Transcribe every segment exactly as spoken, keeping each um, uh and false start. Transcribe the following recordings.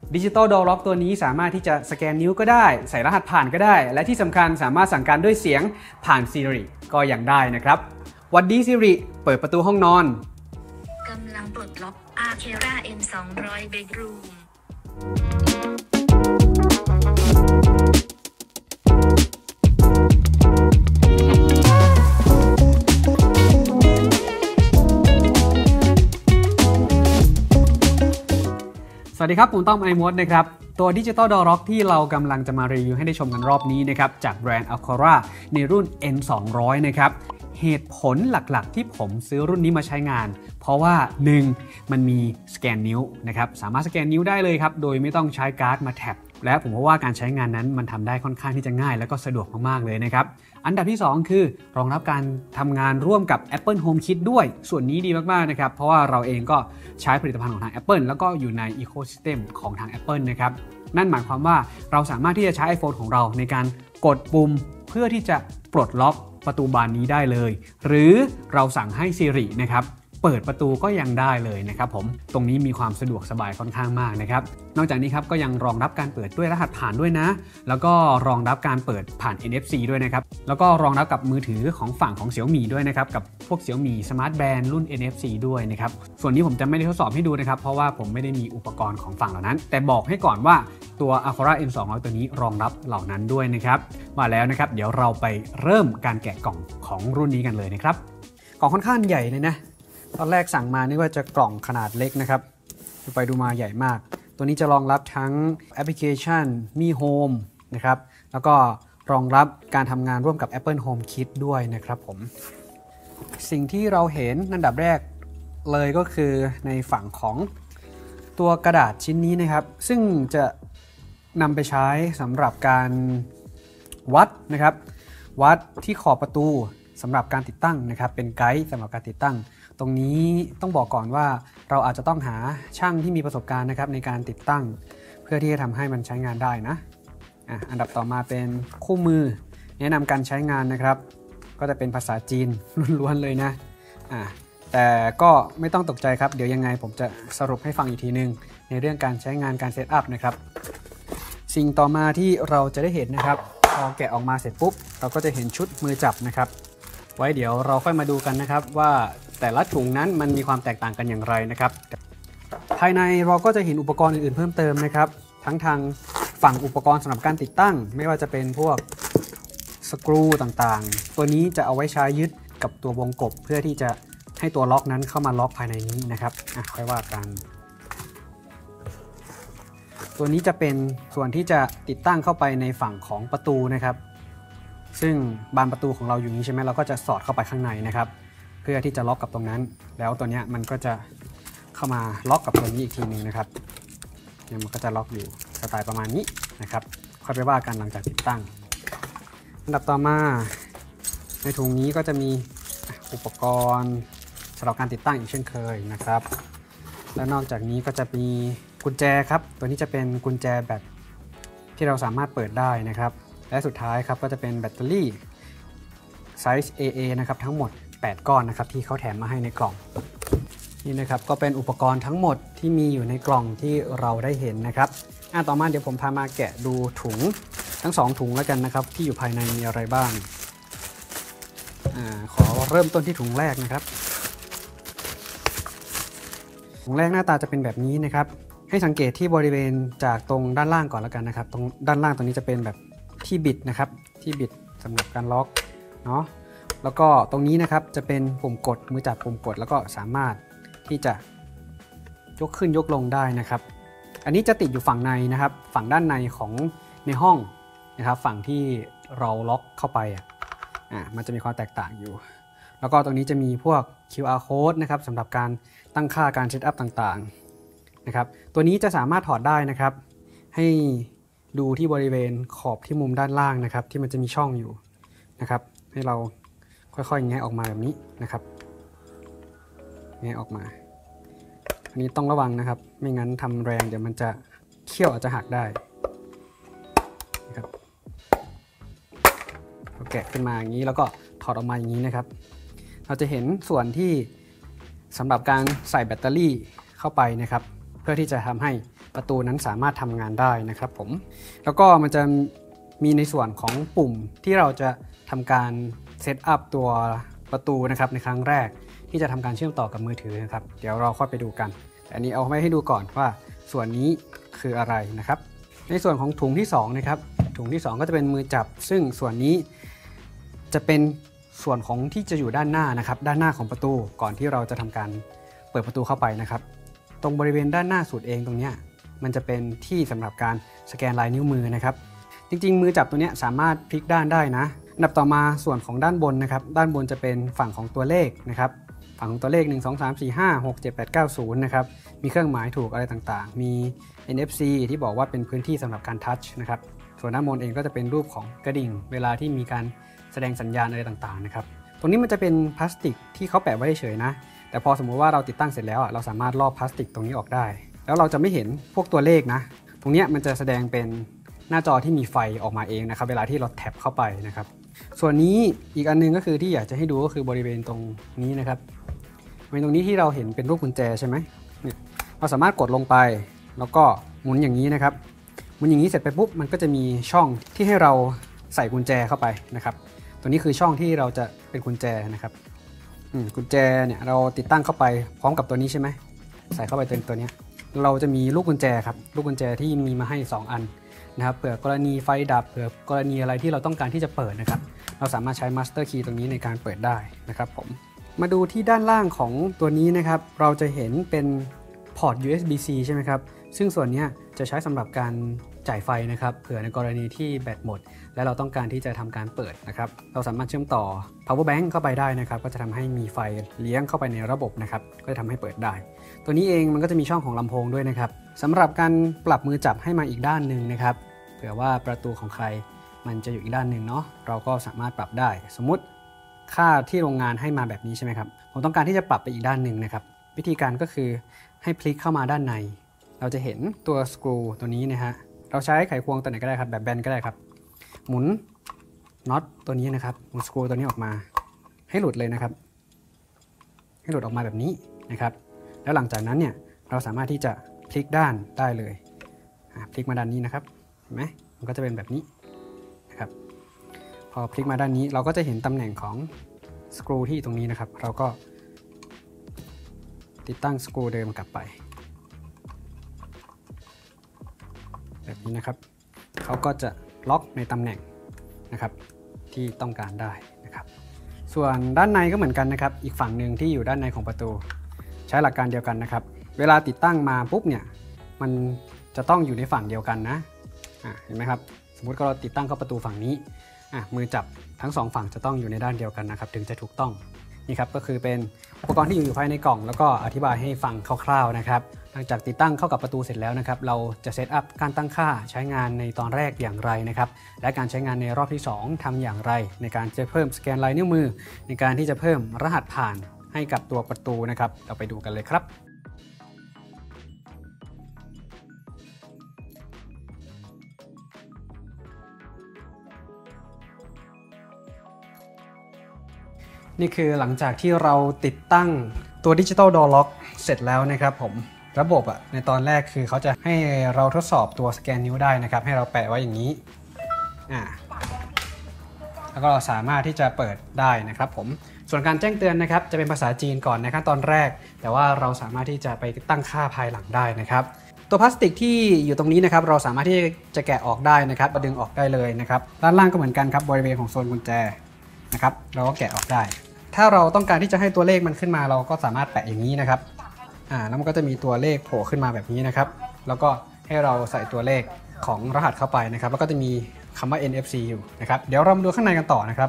ดิจิตอลดอร์ล็อกตัวนี้สามารถที่จะสแกนนิ้วก็ได้ใส่รหัสผ่านก็ได้และที่สำคัญสามารถสั่งการด้วยเสียงผ่าน Siri ก็ยังได้นะครับหวัดดี Siri เปิดประตูห้องนอนกำลังปลดล็อก Akera เอ็ม สองร้อย Bedroom สวัสดีครับผมต้อมไอมดนะครับตัวดิจิตอลดอร์ล็อกที่เรากำลังจะมารีวิวให้ได้ชมกันรอบนี้นะครับจากแบรนด์ Akera ในรุ่น เอ็ม สองร้อย นะครับเหตุผลหลักๆที่ผมซื้อรุ่นนี้มาใช้งานเพราะว่า หนึ่ง มันมีสแกนนิ้วนะครับสามารถสแกนนิ้วได้เลยครับโดยไม่ต้องใช้การ์ดมาแท็บและผมว่าการใช้งานนั้นมันทำได้ค่อนข้างที่จะง่ายและก็สะดวกมากๆเลยนะครับอันดับที่สองคือรองรับการทำงานร่วมกับ Apple HomeKit ด้วยส่วนนี้ดีมากๆนะครับเพราะว่าเราเองก็ใช้ผลิตภัณฑ์ของทาง Apple แล้วก็อยู่ใน Ecosystem ของทาง Apple นะครับนั่นหมายความว่าเราสามารถที่จะใช้ iPhone ของเราในการกดปุ่มเพื่อที่จะปลดล็อกประตูบานนี้ได้เลยหรือเราสั่งให้ Siri นะครับเปิดประตูก็ยังได้เลยนะครับผมตรงนี้มีความสะดวกสบายค่อนข้างมากนะครับนอกจากนี้ครับก็ยังรองรับการเปิดด้วยรหัสผ่านด้วยนะแล้วก็รองรับการเปิดผ่าน เอ็น เอฟ ซี ด้วยนะครับแล้วก็รองรับกับมือถือของฝั่งของ Xiaomi ด้วยนะครับกับพวก Xiaomi Smart Band รุ่น เอ็น เอฟ ซี ด้วยนะครับส่วนนี้ผมจะไม่ได้ทดสอบให้ดูนะครับเพราะว่าผมไม่ได้มีอุปกรณ์ของฝั่งเหล่านั้นแต่บอกให้ก่อนว่าตัว Akera เอ็ม สองร้อย ตัวนี้รองรับเหล่านั้นด้วยนะครับมาแล้วนะครับเดี๋ยวเราไปเริ่มการแกะกล่องของรุ่นนี้กันเลยนะครับกล่องค่อนข้างใหญ่เลยนะตอนแรกสั่งมานี่ว่าจะกล่องขนาดเล็กนะครับดูไปดูมาใหญ่มากตัวนี้จะรองรับทั้งแอปพลิเคชัน Mi Home นะครับแล้วก็รองรับการทำงานร่วมกับ Apple HomeKit ด้วยนะครับผมสิ่งที่เราเห็นอันดับแรกเลยก็คือในฝั่งของตัวกระดาษชิ้นนี้นะครับซึ่งจะนำไปใช้สำหรับการวัดนะครับวัดที่ขอบประตูสำหรับการติดตั้งนะครับเป็นไกด์สำหรับการติดตั้งตรงนี้ต้องบอกก่อนว่าเราอาจจะต้องหาช่างที่มีประสบการณ์นะครับในการติดตั้งเพื่อที่จะทำให้มันใช้งานได้นะอ่ะอันดับต่อมาเป็นคู่มือแนะนำการใช้งานนะครับก็จะเป็นภาษาจีนล้วนๆเลยนะอ่ะแต่ก็ไม่ต้องตกใจครับเดี๋ยวยังไงผมจะสรุปให้ฟังอีกทีนึงในเรื่องการใช้งานการเซตอัพนะครับสิ่งต่อมาที่เราจะได้เห็นนะครับพอแกะออกมาเสร็จปุ๊บเราก็จะเห็นชุดมือจับนะครับไว้เดี๋ยวเราค่อยมาดูกันนะครับว่าแต่ละถุงนั้นมันมีความแตกต่างกันอย่างไรนะครับภายในเราก็จะเห็นอุปกรณ์อื่นๆเพิ่มเติมนะครับทั้งทางฝั่งอุปกรณ์สำหรับการติดตั้งไม่ว่าจะเป็นพวกสกรูต่างๆตัวนี้จะเอาไว้ใช้ยึดกับตัววงกบเพื่อที่จะให้ตัวล็อกนั้นเข้ามาล็อกภายในนี้นะครับอ่ะค่อยว่ากันตัวนี้จะเป็นส่วนที่จะติดตั้งเข้าไปในฝั่งของประตูนะครับซึ่งบานประตูของเราอยู่นี้ใช่ไหมเราก็จะสอดเข้าไปข้างในนะครับเพื่อที่จะล็อกกับตรงนั้นแล้วตัวนี้มันก็จะเข้ามาล็อกกับตัวนี้อีกทีหนึ่งนะครับเนี่ยมันก็จะล็อกอยู่สไตล์ประมาณนี้นะครับค่อยไปว่ากันหลังจากติดตั้งอันดับต่อมาในถุงนี้ก็จะมีอุปกรณ์สำหรับการติดตั้งอีกเช่นเคยนะครับและนอกจากนี้ก็จะมีกุญแจครับตัวนี้จะเป็นกุญแจแบบที่เราสามารถเปิดได้นะครับและสุดท้ายครับก็จะเป็นแบตเตอรี่ไซส์ เอ เอ นะครับทั้งหมดแปดก้อนนะครับที่เขาแถมมาให้ในกล่องนี่นะครับก็เป็นอุปกรณ์ทั้งหมดที่มีอยู่ในกล่องที่เราได้เห็นนะครับอ่ะต่อมาเดี๋ยวผมพามาแกะดูถุงทั้งสองถุงแล้วกันนะครับที่อยู่ภายในมีอะไรบ้างอ่าขอเริ่มต้นที่ถุงแรกนะครับถุงแรกหน้าตาจะเป็นแบบนี้นะครับให้สังเกตที่บริเวณจากตรงด้านล่างก่อนแล้วกันนะครับตรงด้านล่างตรงนี้จะเป็นแบบที่บิดนะครับที่บิดสำหรับการล็อกเนาะแล้วก็ตรงนี้นะครับจะเป็นปุ่มกดมือจับปุ่มกดแล้วก็สามารถที่จะยกขึ้นยกลงได้นะครับอันนี้จะติดอยู่ฝั่งในนะครับฝั่งด้านในของในห้องนะครับฝั่งที่เราล็อกเข้าไปอ่ะอ่ามันจะมีความแตกต่างอยู่แล้วก็ตรงนี้จะมีพวก คิว อาร์ code นะครับสำหรับการตั้งค่าการเซตอัพต่างๆนะครับตัวนี้จะสามารถถอดได้นะครับให้ดูที่บริเวณขอบที่มุมด้านล่างนะครับที่มันจะมีช่องอยู่นะครับให้เราค่อยๆแงะออกมาแบบนี้นะครับแงะออกมาอันนี้ต้องระวังนะครับไม่งั้นทำแรงเดี๋ยวมันจะเขี้ยวอาจจะหักได้นะครับเราแกะขึ้นมาอย่างนี้แล้วก็ถอดออกมาอย่างนี้นะครับเราจะเห็นส่วนที่สำหรับการใส่แบตเตอรี่เข้าไปนะครับเพื่อที่จะทำให้ประตูนั้นสามารถทำงานได้นะครับผมแล้วก็มันจะมีในส่วนของปุ่มที่เราจะทำการเซตอัพตัวประตูนะครับในครั้งแรกที่จะทำการเชื่อมต่อกับมือถือนะครับเดี๋ยวเราค่อยไปดูกันแต่อันนี้เอาไว้ให้ดูก่อนว่าส่วนนี้คืออะไรนะครับในส่วนของถุงที่สองนะครับถุงที่สองก็จะเป็นมือจับซึ่งส่วนนี้จะเป็นส่วนของที่จะอยู่ด้านหน้านะครับด้านหน้าของประตูก่อนที่เราจะทำการเปิดประตูเข้าไปนะครับตรงบริเวณด้านหน้าสุดเองตรงนี้มันจะเป็นที่สำหรับการสแกนลายนิ้วมือนะครับจริงๆมือจับตัวนี้สามารถพลิกด้านได้นะอันดับต่อมาส่วนของด้านบนนะครับด้านบนจะเป็นฝั่งของตัวเลขนะครับฝั่งของตัวเลขหนึ่ง สอง สาม สี่ ห้า หก เจ็ด แปด เก้า ศูนย์นะครับมีเครื่องหมายถูกอะไรต่างๆมี เอ็น เอฟ ซี ที่บอกว่าเป็นพื้นที่สำหรับการทัชนะครับส่วนด้านบนเองก็จะเป็นรูปของกระดิ่งเวลาที่มีการแสดงสัญญาณอะไรต่างๆนะครับตรงนี้มันจะเป็นพลาสติกที่เขาแปะไว้เฉยๆนะแต่พอสมมุติว่าเราติดตั้งเสร็จแล้วเราสามารถลอกพลาสติกตรงนี้ออกได้แล้วเราจะไม่เห็นพวกตัวเลขนะตรงนี้มันจะแสดงเป็นหน้าจอที่มีไฟออกมาเองนะครับเวลาที่เราแท็บเข้าไปนะครับส่วนนี้อีกอันนึงก็คือที่อยากจะให้ดูก็คือบริเวณตรงนี้นะครับบริเวณตรงนี้ที่เราเห็นเป็นรูปกุญแจใช่ไหมเนี่ยเราสามารถกดลงไปแล้วก็หมุนอย่างนี้นะครับหมุนอย่างนี้เสร็จไปปุ๊บมันก็จะมีช่องที่ให้เราใส่กุญแจเข้าไปนะครับตัวนี้คือช่องที่เราจะเป็นกุญแจนะครับกุญแจเนี่ยเราติดตั้งเข้าไปพร้อมกับตัวนี้ใช่ไหมใส่เข้าไปตัวตัวนี้เราจะมีลูกกุญแจครับลูกกุญแจที่มีมาให้สองอันนะครับเผื่อกรณีไฟดับเผื่อกรณีอะไรที่เราต้องการที่จะเปิดนะครับเราสามารถใช้ Master Key ตรงนี้ในการเปิดได้นะครับผมมาดูที่ด้านล่างของตัวนี้นะครับเราจะเห็นเป็นพอร์ต ยู เอส บี ซี ใช่ไหมครับซึ่งส่วนนี้จะใช้สำหรับการจ่ายไฟนะครับเผื่อในกรณีที่แบตหมดและเราต้องการที่จะทำการเปิดนะครับเราสามารถเชื่อมต่อ power bank เข้าไปได้นะครับก็จะทำให้มีไฟเลี้ยงเข้าไปในระบบนะครับก็จะทำให้เปิดได้ตัวนี้เองมันก็จะมีช่องของลำโพงด้วยนะครับสำหรับการปรับมือจับให้มาอีกด้านหนึ่งนะครับเผื่อว่าประตูของใครมันจะอยู่อีกด้านหนึ่งเนาะเราก็สามารถปรับได้สมมุติค่าที่โรงงานให้มาแบบนี้ใช่ไหมครับผมต้องการที่จะปรับไปอีกด้านหนึ่งนะครับวิธีการก็คือให้พลิกเข้ามาด้านในเราจะเห็นตัวสกรูตัวนี้นะฮะเราใช้ไขควงตัวไหนก็ได้ครับแบบแบนก็ได้ครับหมุนน็อตตัวนี้นะครับหมุนสกรูตัวนี้ออกมาให้หลุดเลยนะครับให้หลุดออกมาแบบนี้นะครับแล้วหลังจากนั้นเนี่ยเราสามารถที่จะพลิกด้านได้เลยพลิกมาด้านนี้นะครับเห็นไหมมันก็จะเป็นแบบนี้นะครับพอพลิกมาด้านนี้เราก็จะเห็นตำแหน่งของสกรูที่ตรงนี้นะครับเราก็ติดตั้งสกรูเดิมกลับไปแบบนี้นะครับเขาก็จะล็อกในตำแหน่งนะครับที่ต้องการได้นะครับส่วนด้านในก็เหมือนกันนะครับอีกฝั่งหนึ่งที่อยู่ด้านในของประตูใช้หลักการเดียวกันนะครับเวลาติดตั้งมาปุ๊บเนี่ยมันจะต้องอยู่ในฝั่งเดียวกันนะอ่ะเห็นไหมครับสมมุติเราติดตั้งเข้าประตูฝั่งนี้อ่ะมือจับทั้งสองฝั่งจะต้องอยู่ในด้านเดียวกันนะครับถึงจะถูกต้องนี่ครับก็คือเป็นอุปกรณ์ที่อยู่ภายในกล่องแล้วก็อธิบายให้ฟังคร่าวๆนะครับหลังจากติดตั้งเข้ากับประตูเสร็จแล้วนะครับเราจะเซตอัพการตั้งค่าใช้งานในตอนแรกอย่างไรนะครับและการใช้งานในรอบที่สองทำอย่างไรในการจะเพิ่มสแกนลายนิ้วมือในการที่จะเพิ่มรหัสผ่านให้กับตัวประตูนะครับเราไปดูกันเลยครับนี่คือหลังจากที่เราติดตั้งตัว Digital Door Lock เสร็จแล้วนะครับผมระบบอ่ะในตอนแรกคือเขาจะให้เราทดสอบตัวสแกนนิ้วได้นะครับให้เราแปะไว้อย่างนี้อ่าแล้วก็เราสามารถที่จะเปิดได้นะครับผมส่วนการแจ้งเตือนนะครับจะเป็นภาษาจีนก่อนในขั้นตอนแรกแต่ว่าเราสามารถที่จะไปตั้งค่าภายหลังได้นะครับตัวพลาสติกที่อยู่ตรงนี้นะครับเราสามารถที่จะแกะออกได้นะครับดึงออกได้เลยนะครับด้านล่างก็เหมือนกันครับบริเวณของโซนกุญแจนะครับเราก็แกะออกได้ถ้าเราต้องการที่จะให้ตัวเลขมันขึ้นมาเราก็สามารถแปะอย่างนี้นะครับอ่าแล้วมันก็จะมีตัวเลขโผล่ขึ้นมาแบบนี้นะครับแล้วก็ให้เราใส่ตัวเลขของรหัสเข้าไปนะครับแล้วก็จะมีคำว่า เอ็น เอฟ ซี อยู่นะครับเดี๋ยวเรามาดูข้างในกันต่อนะครับ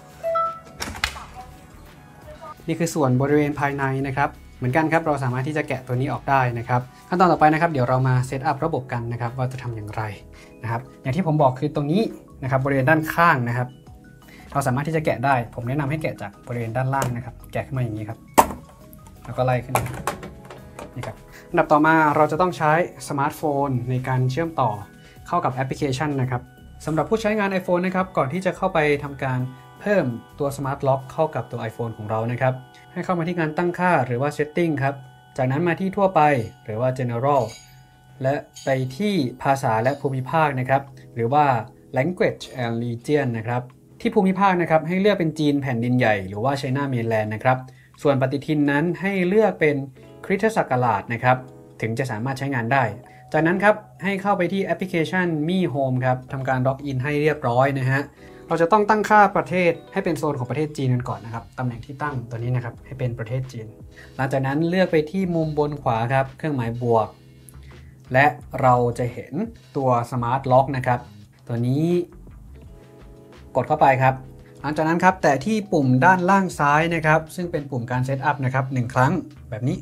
นี่คือส่วนบริเวณภายในนะครับเหมือนกันครับเราสามารถที่จะแกะตัวนี้ออกได้นะครับขั้นตอนต่อไปนะครับเดี๋ยวเรามาเซตอัพระบบกันนะครับว่าจะทำอย่างไรนะครับอย่างที่ผมบอกคือตรงนี้นะครับบริเวณด้านข้างนะครับเราสามารถที่จะแกะได้ผมแนะนำให้แกะจากบริเวณด้านล่างนะครับแกะขึ้นมาอย่างนี้ครับแล้วก็ไล่ขึ้นนี่ครับอันดับต่อมาเราจะต้องใช้สมาร์ทโฟนในการเชื่อมต่อเข้ากับแอปพลิเคชันนะครับสำหรับผู้ใช้งาน iPhone นะครับก่อนที่จะเข้าไปทำการเพิ่มตัว Smart Lock เข้ากับตัว iPhone ของเรานะครับให้เข้ามาที่การตั้งค่าหรือว่า Setting ครับจากนั้นมาที่ทั่วไปหรือว่า General และไปที่ภาษาและภูมิภาคนะครับหรือว่า language and region นะครับที่ภูมิภาคนะครับให้เลือกเป็นจีนแผ่นดินใหญ่หรือว่า China Mainland นะครับส่วนปฏิทินนั้นให้เลือกเป็นคริสตศักราชนะครับถึงจะสามารถใช้งานได้จากนั้นครับให้เข้าไปที่แอปพลิเคชัน Mi Home ครับทำการล็อกอินให้เรียบร้อยนะฮะเราจะต้องตั้งค่าประเทศให้เป็นโซนของประเทศจีนกันก่อนนะครับตำแหน่งที่ตั้งตัวนี้นะครับให้เป็นประเทศจีนหลังจากนั้นเลือกไปที่มุมบนขวาครับเครื่องหมายบวกและเราจะเห็นตัว Smart Lock นะครับตัวนี้กดเข้าไปครับหลังจากนั้นครับแต่ที่ปุ่มด้านล่างซ้ายนะครับซึ่งเป็นปุ่มการเซตอัพนะครับหนึ่งครั้งแบบนี้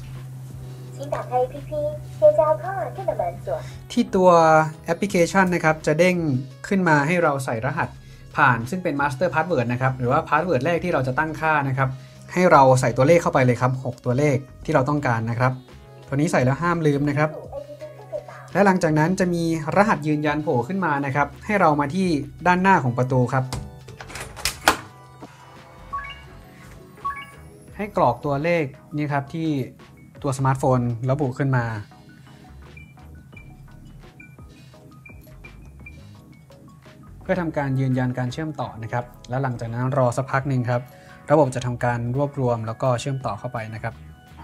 ที่ตัวแอปพลิเคชันนะครับจะเด้งขึ้นมาให้เราใส่รหัสผ่านซึ่งเป็น Master Password นะครับหรือว่า Password แรกที่เราจะตั้งค่านะครับให้เราใส่ตัวเลขเข้าไปเลยครับหกตัวเลขที่เราต้องการนะครับตัวนี้ใส่แล้วห้ามลืมนะครับและหลังจากนั้นจะมีรหัสยืนยันโผล่ขึ้นมานะครับให้เรามาที่ด้านหน้าของประตูครับให้กรอกตัวเลขนี่ครับที่ตัวสมาร์ทโฟนระบุขึ้นมาเพื่อทำการยืนยันการเชื่อมต่อนะครับแล้วหลังจากนั้นรอสักพักหนึ่งครับระบบจะทำการรวบรวมแล้วก็เชื่อมต่อเข้าไปนะครับ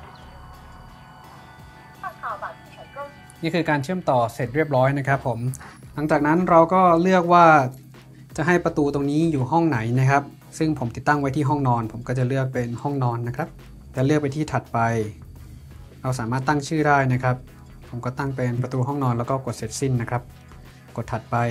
นี่คือการเชื่อมต่อเสร็จเรียบร้อยนะครับผมหลังจากนั้นเราก็เลือกว่าจะให้ประตูตรงนี้อยู่ห้องไหนนะครับซึ่งผมติดตั้งไว้ที่ห้องนอนผมก็จะเลือกเป็นห้องนอนนะครับจะเลือกไปที่ถัดไปเราสามารถตั้งชื่อได้นะครับผมก็ตั้งเป็นประตูห้องนอนแล้วก็กดเสร็จสิ้นนะครับกดถัดไป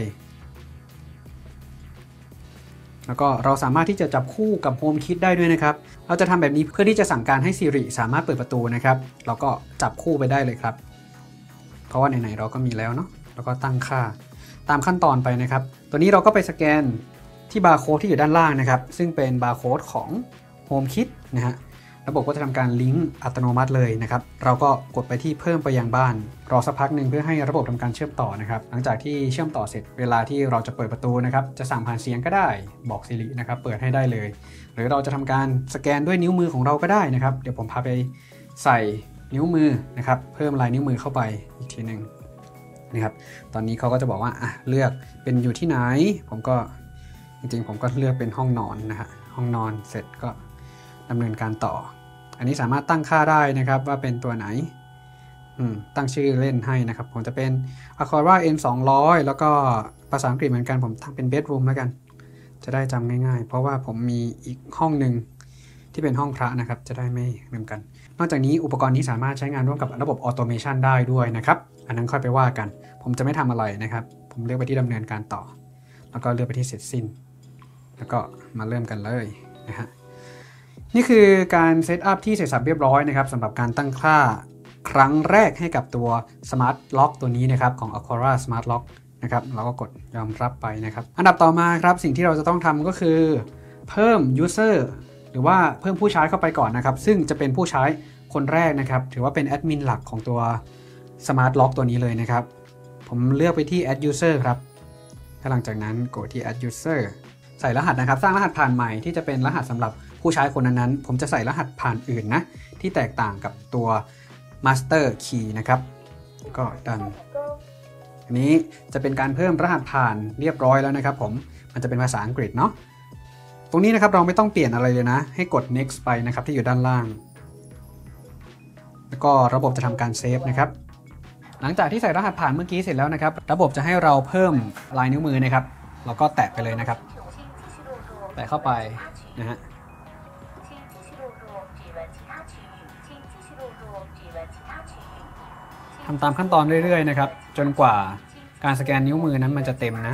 แล้วก็เราสามารถที่จะจับคู่กับ HomeKit ได้ด้วยนะครับเราจะทำแบบนี้เพื่อที่จะสั่งการให้ Siri สามารถเปิดประตูนะครับเราก็จับคู่ไปได้เลยครับเพราะว่าไหนๆเราก็มีแล้วเนาะแล้วก็ตั้งค่าตามขั้นตอนไปนะครับตัวนี้เราก็ไปสแกนที่บาร์โค้ดที่อยู่ด้านล่างนะครับซึ่งเป็นบาร์โค้ดของ HomeKit นะฮะระบบก็จะทำการลิงก์อัตโนมัติเลยนะครับเราก็กดไปที่เพิ่มไปยังบ้านรอสักพักหนึ่งเพื่อให้ระบบทำการเชื่อมต่อนะครับหลังจากที่เชื่อมต่อเสร็จเวลาที่เราจะเปิดประตูนะครับจะสั่งผ่านเสียงก็ได้บอก Siri นะครับเปิดให้ได้เลยหรือเราจะทำการสแกนด้วยนิ้วมือของเราก็ได้นะครับเดี๋ยวผมพาไปใส่นิ้วมือนะครับเพิ่มลายนิ้วมือเข้าไปอีกทีหนึ่งนะครับตอนนี้เขาก็จะบอกว่าอ่ะเลือกเป็นอยู่ที่ไหนผมก็จริงๆผมก็เลือกเป็นห้องนอนนะฮะห้องนอนเสร็จก็ดำเนินการต่ออันนี้สามารถตั้งค่าได้นะครับว่าเป็นตัวไหนตั้งชื่อเล่นให้นะครับผมจะเป็น Aqara เอ็น สองร้อย แล้วก็ภาษาอังกฤษเหมือนกันผมตั้งเป็น bedroom แล้วกันจะได้จำง่ายๆเพราะว่าผมมีอีกห้องหนึ่งที่เป็นห้องพระนะครับจะได้ไม่ลืมกันนอกจากนี้อุปกรณ์นี้สามารถใช้งานร่วมกับระบบออโตเมชันได้ด้วยนะครับอันนั้นค่อยไปว่ากันผมจะไม่ทำอะไรนะครับผมเลือกไปที่ดำเนินการต่อแล้วก็เลือกไปที่เสร็จสิ้นแล้วก็มาเริ่มกันเลยนะฮะนี่คือการเซตอัพที่เสร็จสับเรียบร้อยนะครับสำหรับการตั้งค่าครั้งแรกให้กับตัว Smart Lock ตัวนี้นะครับของ Aqara Smart Lock นะครับเราก็กดยอมรับไปนะครับอันดับต่อมาครับสิ่งที่เราจะต้องทำก็คือเพิ่ม User หรือว่าเพิ่มผู้ใช้เข้าไปก่อนนะครับซึ่งจะเป็นผู้ใช้คนแรกนะครับถือว่าเป็นแอดมินหลักของตัว Smart Lock ตัวนี้เลยนะครับผมเลือกไปที่ Add User ครับหลังจากนั้นกดที่ Add User ใส่รหัสนะครับสร้างรหัสผ่านใหม่ที่จะเป็นรหัสสำหรับผู้ใช้คนนั้นๆผมจะใส่รหัสผ่านอื่นนะที่แตกต่างกับตัว Master Key นะครับก็ดันอันนี้จะเป็นการเพิ่มรหัสผ่านเรียบร้อยแล้วนะครับผมมันจะเป็นภาษาอังกฤษเนาะตรงนี้นะครับเราไม่ต้องเปลี่ยนอะไรเลยนะให้กด next ไปนะครับที่อยู่ด้านล่างแล้วก็ระบบจะทำการเซฟนะครับหลังจากที่ใส่รหัสผ่านเมื่อกี้เสร็จแล้วนะครับระบบจะให้เราเพิ่มลายนิ้วมือนะครับเราก็แตะไปเลยนะครับแตะเข้าไปนะฮะทำตามขั้นตอนเรื่อยๆนะครับจนกว่าการสแกนนิ้วมือนั้นมันจะเต็มนะ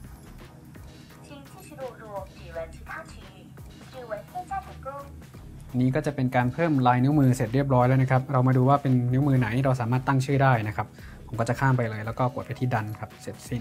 นี้ก็จะเป็นการเพิ่มลายนิ้วมือเสร็จเรียบร้อยแล้วนะครับเรามาดูว่าเป็นนิ้วมือไหนเราสามารถตั้งชื่อได้นะครับผมก็จะข้ามไปเลยแล้วก็กดไปที่ดันครับเสร็จสิ้น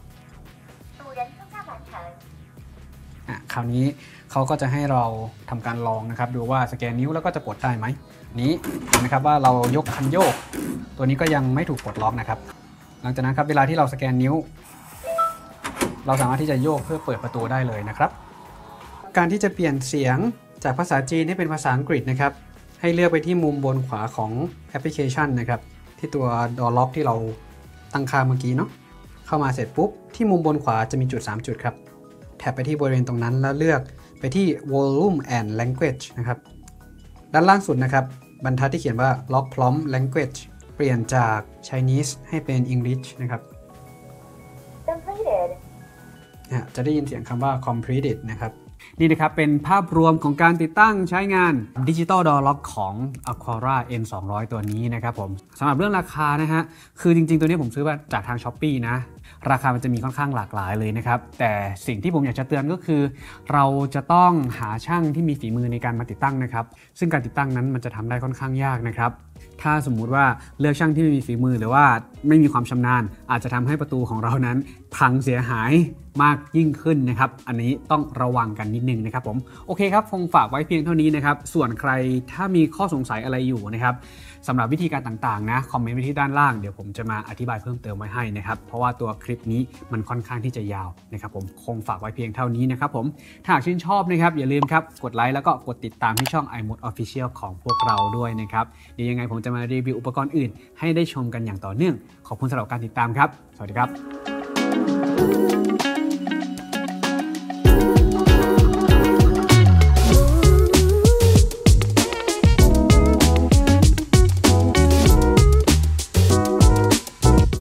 อ่ะคราวนี้เขาก็จะให้เราทำการลองนะครับดูว่าสแกนนิ้วแล้วก็จะปลดได้ไหมนี้เห็นไหมครับว่าเรายกคันโยกตัวนี้ก็ยังไม่ถูกปลดล็อกนะครับหลังจากนั้นครับเวลาที่เราสแกนนิ้วเราสามารถที่จะโยกเพื่อเปิดประตูได้เลยนะครับการที่จะเปลี่ยนเสียงจากภาษาจีนให้เป็นภาษาอังกฤษนะครับให้เลือกไปที่มุมบนขวาของแอปพลิเคชันนะครับที่ตัว Door Lock ที่เราตั้งค่าเมื่อกี้เนาะเข้ามาเสร็จปุ๊บที่มุมบนขวาจะมีจุดสามจุดครับแท็บไปที่บริเวณตรงนั้นแล้วเลือกไปที่ Volume and Language นะครับด้านล่างสุดนะครับบรรทัดที่เขียนว่า Lock Prompt Language เปลี่ยนจาก Chinese ให้เป็น English นะครับ completed จะได้ยินเสียงคำว่า completed นะครับนี่นะครับเป็นภาพรวมของการติดตั้งใช้งาน Digital Door Lock ของ Aqara เอ็น สองร้อย ตัวนี้นะครับผมสำหรับเรื่องราคานะฮะคือจริงๆตัวนี้ผมซื้อมาจากทาง Shopee นะราคามันจะมีค่อนข้างหลากหลายเลยนะครับแต่สิ่งที่ผมอยากจะเตือนก็คือเราจะต้องหาช่างที่มีฝีมือในการมาติดตั้งนะครับซึ่งการติดตั้งนั้นมันจะทำได้ค่อนข้างยากนะครับถ้าสมมุติว่าเลือกช่างที่ไม่มีฝีมือหรือว่าไม่มีความชำนาญอาจจะทำให้ประตูของเรานั้นพังเสียหายมากยิ่งขึ้นนะครับอันนี้ต้องระวังกันนิดนึงนะครับผมโอเคครับคงฝากไว้เพียงเท่านี้นะครับส่วนใครถ้ามีข้อสงสัยอะไรอยู่นะครับสำหรับวิธีการต่างๆนะคอมเมนต์ไว้ที่ด้านล่างเดี๋ยวผมจะมาอธิบายเพิ่มเติมไว้ให้นะครับเพราะว่าตัวคลิปนี้มันค่อนข้างที่จะยาวนะครับผมคงฝากไว้เพียงเท่านี้นะครับผมถ้าหากชื่นชอบนะครับอย่าลืมครับกดไลค์แล้วก็กดติดตามที่ช่อง iMode Official ของพวกเราด้วยนะครับเดี๋ยวยังไงผมจะมารีวิวอุปกรณ์อื่นให้ได้ชมกันอย่างต่อเนื่องขอบคุณสำหรับการติดตามครับสวัสดีครับ